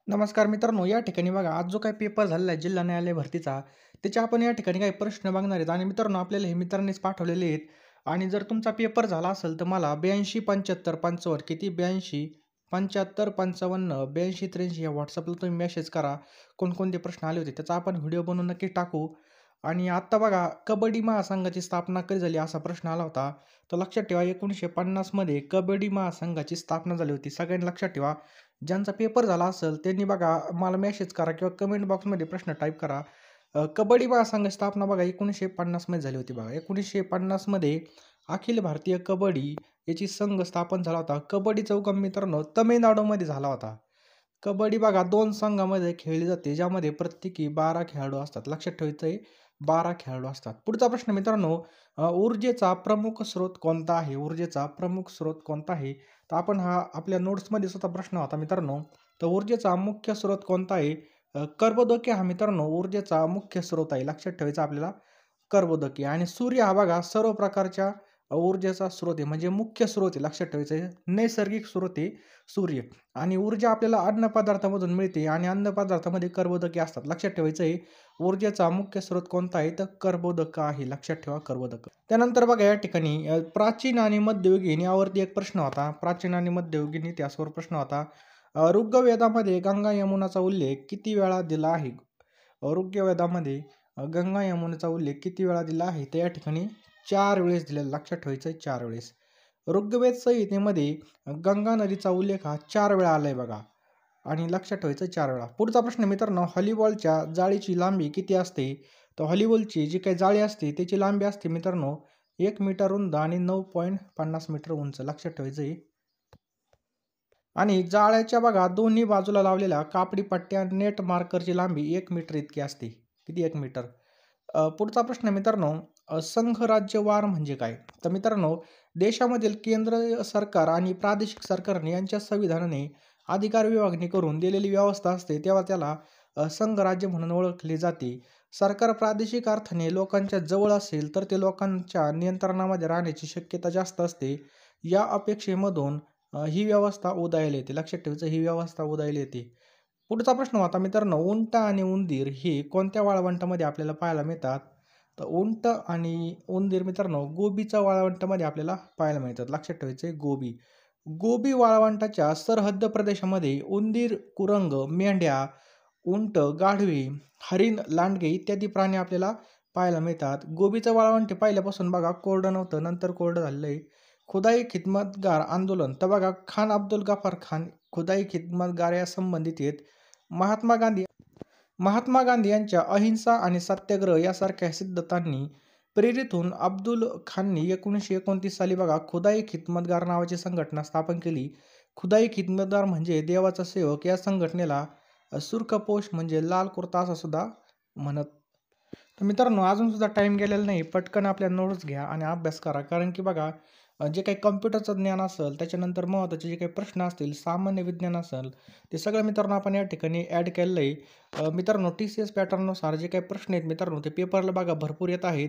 नमस्कार मित्रांनो, या ठिकाणी बघा आज जो काही पेपर झालेला आहे जिल्हा न्यायालय भरतीचा, त्याचे आपण या ठिकाणी काही प्रश्न बघणार आहेत आणि मित्रांनो आपल्याला हे मित्रांनीच पाठवलेले आहेत. आणि जर तुमचा पेपर झाला असेल तर मला 82 75 55 किती 82 75 55 82 83 या WhatsAppला तुम्ही मेसेज करा. कोणकोणते प्रश्न आले होते त्याचा आपण व्हिडिओ बनवून नक्की टाकू. आणि आत्ता बघा कबड्डी महासंघाची स्थापना कधी झाली असा प्रश्न आला होता. तर लक्षात ठेवा 1950 मध्ये कबड्डी महासंघाची स्थापना झाली होती. सगळ्यांनी लक्षात ठेवा. ज्यांचा पेपर झाला असेल त्यांनी बघा मला मेसेज करा किंवा कमेंट बॉक्समध्ये प्रश्न टाईप करा. कबड्डी महासंघ स्थापना बघा 1950 मध्ये झाली होती बघा. 1950 मध्ये अखिल भारतीय कबड्डी याची संघ स्थापन झाला होता. कबड्डीचा उगम मित्रांनो तमिळनाडूमध्ये झाला होता. कबड्डी बघा 2 संघामध्ये खेळली जाते, ज्यामध्ये प्रत्येकी 12 खेळाडू असतात. लक्षात ठेवायचं आहे 12 खेळाडू असतात. पुढचा प्रश्न मित्रांनो, ऊर्जेचा प्रमुख स्रोत कोणता आहे? ऊर्जेचा प्रमुख स्रोत कोणता आहे? तर आपण हा आपल्या नोट्समध्ये सुद्धा प्रश्न होता मित्रांनो. तर ऊर्जेचा मुख्य स्रोत कोणता आहे? कर्बोदके हा मित्रांनो ऊर्जेचा मुख्य स्रोत आहे. लक्षात ठेवायचं आपल्याला कर्बोदके. आणि सूर्य हा बघा सर्व प्रकारच्या ऊर्जेचा स्रोत आहे, म्हणजे मुख्य स्रोत आहे. लक्षात ठेवायचं आहे नैसर्गिक स्रोत आहे सूर्य. आणि ऊर्जा आपल्याला अन्नपदार्थामधून मिळते आणि अन्नपदार्थामध्ये कर्बोदके असतात. लक्षात ठेवायचं आहे ऊर्जेचा मुख्य स्रोत कोणता आहे? तर कर्बोदक आहे. लक्षात ठेवा कर्बोदक. त्यानंतर बघा या ठिकाणी प्राचीन आणि मध्ययुगीन यावरती एक प्रश्न होता. प्राचीन आणि मध्ययुगीन इतिहासावर प्रश्न होता. ऋग्वेदामध्ये गंगा यमुनाचा उल्लेख किती वेळा दिला आहे? ऋग्वेदामध्ये गंगा यमुनेचा उल्लेख किती वेळा दिला आहे? तर या ठिकाणी 4 वेळेस दिलेला. लक्षात ठेवायचं आहे 4 वेळेस. ऋग्वेद संहितेमध्ये गंगा नदीचा उल्लेख हा 4 वेळा आलाय बघा. आणि लक्षात ठेवायचं 4 वेळा. पुढचा प्रश्न मित्रांनो, व्हॉलीबॉलच्या जाळीची लांबी किती असते? तर व्हॉलीबॉलची जी काही जाळी असते त्याची लांबी असते मित्रांनो 1 मीटर रुंद आणि 9.50 मीटर उंच. लक्षात ठेवायचं आहे. आणि जाळ्याच्या बघा दोन्ही बाजूला लावलेल्या कापडी पट्ट्या नेट मार्करची लांबी 1 मीटर इतकी असते. किती? 1 मीटर. पुढचा प्रश्न मित्रांनो, संघराज्यवार म्हणजे काय? तर मित्रांनो, देशामधील केंद्र सरकार आणि प्रादेशिक सरकार यांच्या संविधानाने अधिकार विभागणी करून दिलेली व्यवस्था असते तेव्हा त्याला संघराज्य म्हणून ओळखले जाते. सरकार प्रादेशिक अर्थाने लोकांच्या जवळ असेल तर ते लोकांच्या नियंत्रणामध्ये राहण्याची शक्यता जास्त असते. या अपेक्षेमधून ही व्यवस्था उदयाला येते. लक्षात ठेवायचं ही व्यवस्था उदयाला येते. पुढचा प्रश्न होता मित्रांनो, उंट आणि उंदीर हे कोणत्या वाळवंटामध्ये आपल्याला पाहायला मिळतात? तर उंट आणि उंदीर मित्रांनो गोबीच्या वाळवंटामध्ये आपल्याला पाहायला मिळतात. लक्षात ठेवायचे गोबी. गोबी वाळवंटाच्या सरहद्द प्रदेशामध्ये उंदीर, कुरंग, मेंढ्या, उंट, गाढवे, हरिण, लांडगे इत्यादी प्राणी आपल्याला पाहायला मिळतात. गोबीचं वाळवंट पहिल्यापासून बघा कोरडं नव्हतं, नंतर कोरडं झालेलं आहे. खुदाई खिदमतगार आंदोलन तर बघा खान अब्दुल गफार खान खुदाई खिदमतगार या संबंधित आहेत. महात्मा गांधी महात्मा गांधी यांच्या अहिंसा आणि सत्याग्रह यासारख्या सिद्धांतांनी प्रेरित होऊन अब्दुल खाननी 1929 साली बघा खुदाई खिदमतगार नावाची संघटना स्थापन केली. खुदाई खिदमतगार म्हणजे देवाचा सेवक. या संघटनेला सुर्खपोश म्हणजे लाल कुर्ता असं सुद्धा म्हणत. तर मित्रांनो अजून सुद्धा टाईम गेलेला नाही. पटकन आपल्या नोट्स घ्या आणि अभ्यास करा. कारण की बघा जे काही कम्प्युटरचं ज्ञान असेल, त्याच्यानंतर महत्त्वाचे जे काही प्रश्न असतील, सामान्य विज्ञान असेल, ते सगळं मित्रांनो आपण या ठिकाणी ॲड केलेलं आहे. मित्रांनो TCS पॅटर्ननुसार जे काही प्रश्न आहेत मित्रांनो ते पेपरला बघा भरपूर येत आहेत.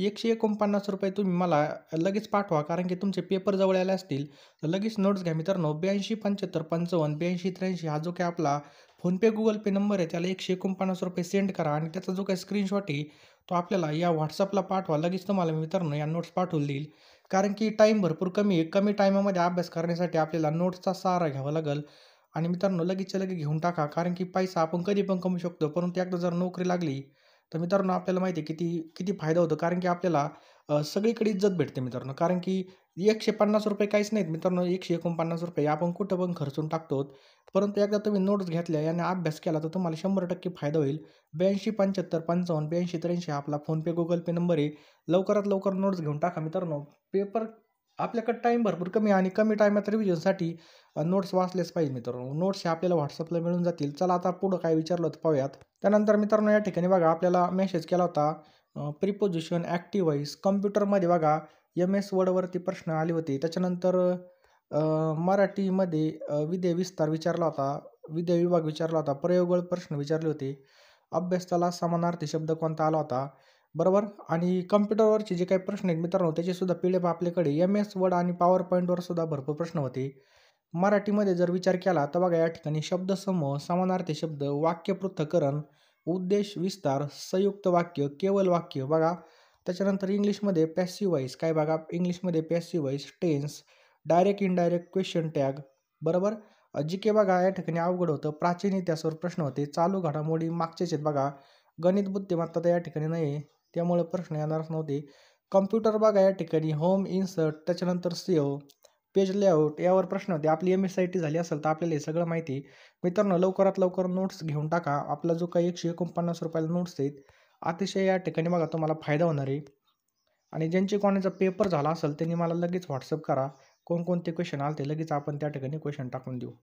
₹149 तुम्ही मला लगेच पाठवा, कारण की तुमचे पेपर जवळ आले असतील. तर लगेच नोट्स घ्या मित्रांनो. 82 75 55 82 83 हा जो काही आपला फोनपे गुगल पे नंबर आहे त्याला ₹149 सेंड करा आणि त्याचा जो काही स्क्रीनशॉट आहे तो आपल्याला या WhatsAppला पाठवा. लगेच तुम्हाला मित्रांनो या नोट्स पाठवून देईल. कारण की टाईम भरपूर कमी आहे. कमी टाईमामध्ये अभ्यास करण्यासाठी आपल्याला नोट्सचा सहारा घ्यावा लागेल. आणि मित्रांनो लगेचच्या लगेच घेऊन टाका. कारण की पैसा आपण कधी पण कमवू शकतो. परंतु एकदा जर नोकरी लागली तर मित्रांनो आपल्याला माहिती आहे किती किती फायदा होतो. कारण की आपल्याला सगळीकडे इज्जत भेटते मित्रांनो. कारण की ₹150 काहीच नाहीत मित्रांनो. ₹149 आपण कुठं पण खर्चून टाकतो. परंतु एकदा तुम्ही नोट्स घेतल्या आणि अभ्यास केला तर तुम्हाला 100% फायदा होईल. 82 75 55 82 83 हा आपला फोनपे गुगल पे नंबर आहे. लवकरात लवकर नोट्स घेऊन टाका मित्रांनो. पेपर आपल्याकडे टाईम भरपूर कमी आहे आणि कमी टाईमात रिव्हिजनसाठी नोट्स वाचलेच पाहिजे मित्रांनो. नोट्स हे आपल्याला WhatsAppला मिळून जातील. चला आता पुढं काय विचारलं होतं पाहूयात. त्यानंतर मित्रांनो या ठिकाणी बघा आपल्याला मेसेज केला होता प्रिपोजिशन ॲक्टिव्ह व्हॉईस. कम्प्युटरमध्ये बघा MS वर्डवरती प्रश्न आले होते. त्याच्यानंतर मराठीमध्ये विधेय विस्तार विचारला होता. विधेय विभाग विचारला होता. प्रयोगळ प्रश्न विचारले होते. अभ्यासाला समानार्थी शब्द कोणता आला होता? बरोबर. आणि कम्प्युटरवरचे जे काही प्रश्न आहेत मित्रांनो त्याचे सुद्धा PDF आपल्याकडे MS वर्ड आणि पॉवर पॉईंटवर सुद्धा भरपूर प्रश्न होते. मराठीमध्ये जर विचार केला तर बघा या ठिकाणी शब्दसमूह, समानार्थी शब्द, वाक्य पृथक्करण, उद्देश विस्तार, संयुक्त वाक्य, केवळ वाक्य बघा. त्याच्यानंतर इंग्लिशमध्ये पॅसिव्ह व्हॉईस काय बघा, इंग्लिशमध्ये passive voice, tense, direct indirect question tag बरोबर. जी बघा या ठिकाणी अवघड होतं. प्राचीन इतिहासावर प्रश्न होते. चालू घडामोडी मागचेच आहेत बघा. गणित बुद्धिमत्ता तर या ठिकाणी नाही, त्यामुळे प्रश्न येणारच नव्हते. कम्प्युटर बघा या ठिकाणी होम, इन्सर्ट, त्याच्यानंतर सेव्ह, पेज लेआउट यावर प्रश्न होते. आपली MSIT झाली असेल तर आपल्याला हे सगळं माहिती आहे. मित्रांनो लवकरात लवकर नोट्स घेऊन टाका. आपला जो काही ₹149 नोट्स आहेत, अतिशय या ठिकाणी बघा तुम्हाला फायदा होणार आहे. आणि ज्यांचे कोणाचा पेपर झाला असेल त्यांनी मला लगेच WhatsApp करा. कोणकोणते क्वेश्चन आले ते लगेच आपण त्या ठिकाणी क्वेश्चन टाकून देऊ.